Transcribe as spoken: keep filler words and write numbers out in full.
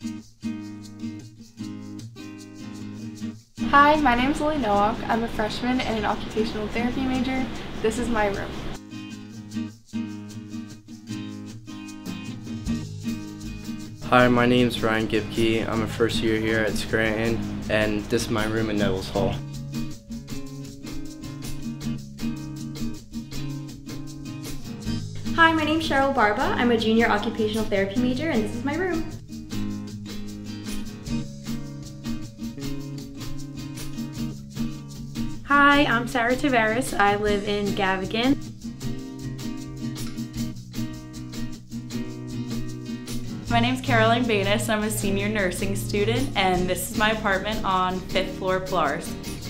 Hi, my name is Lily Nowak. I'm a freshman and an occupational therapy major. This is my room. Hi, my name is Ryan Gipke. I'm a first year here at Scranton, and this is my room in Neville's Hall. Hi, my name is Cheryl Barba. I'm a junior occupational therapy major, and this is my room. Hi, I'm Sarah Tavares. I live in Gavigan. My name's Caroline Banis. I'm a senior nursing student, and this is my apartment on fifth floor Polaris.